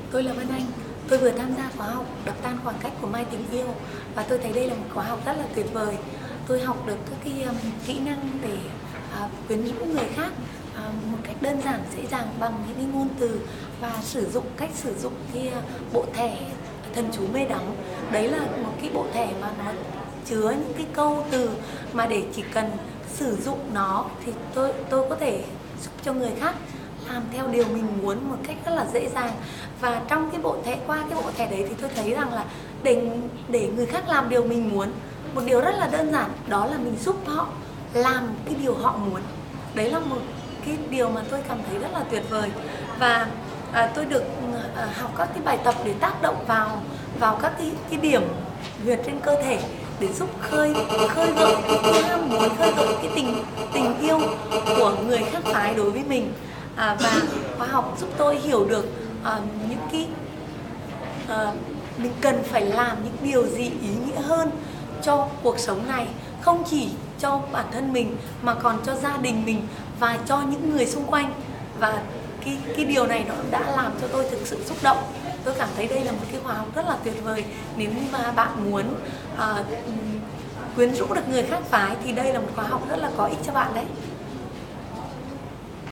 Tôi là Vân Anh. Tôi vừa tham gia khóa học đập tan khoảng cách của Mai Tình Yêu và tôi thấy đây là một khóa học rất là tuyệt vời. Tôi học được các kỹ năng để quyến rũ người khác một cách đơn giản, dễ dàng bằng những cái ngôn từ và cách sử dụng bộ thẻ thần chú mê đắm. Đấy là một cái bộ thẻ mà nó chứa những cái câu từ mà để chỉ cần sử dụng nó thì tôi có thể giúp cho người khác làm theo điều mình muốn một cách rất là dễ dàng. Và trong qua cái bộ thẻ đấy thì tôi thấy rằng là để người khác làm điều mình muốn, một điều rất là đơn giản, đó là mình giúp họ làm cái điều họ muốn. Đấy là một cái điều mà tôi cảm thấy rất là tuyệt vời. Và tôi được học các cái bài tập để tác động vào các cái điểm huyệt trên cơ thể để giúp khơi gợi cái ham muốn, khơi gợi cái tình yêu của người khác phái đối với mình. Và khóa học giúp tôi hiểu được những mình cần phải làm những điều gì ý nghĩa hơn cho cuộc sống này, không chỉ cho bản thân mình mà còn cho gia đình mình và cho những người xung quanh. Và cái điều này nó đã làm cho tôi thực sự xúc động. Tôi cảm thấy đây là một cái khóa học rất là tuyệt vời. Nếu như mà bạn muốn quyến rũ được người khác phái thì đây là một khóa học rất là có ích cho bạn đấy.